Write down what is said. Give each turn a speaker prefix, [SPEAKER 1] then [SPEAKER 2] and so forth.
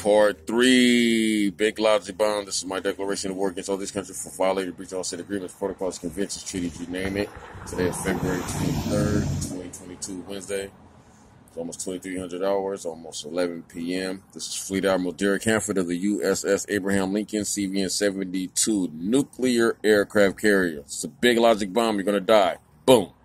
[SPEAKER 1] Part 3, Big Logic Bomb. This is my declaration of war against all these countries for violating, breach all set agreements, protocols, conventions, treaties, you name it. Today is February 23rd, 2022, Wednesday. It's almost 2,300 hours, almost 11 p.m. This is Fleet Admiral Derek Hanford of the USS Abraham Lincoln CVN-72 nuclear aircraft carrier. It's a big logic bomb. You're going to die. Boom.